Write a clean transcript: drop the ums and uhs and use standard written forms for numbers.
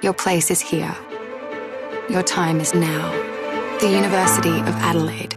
Your place is here. Your time is now. The University of Adelaide.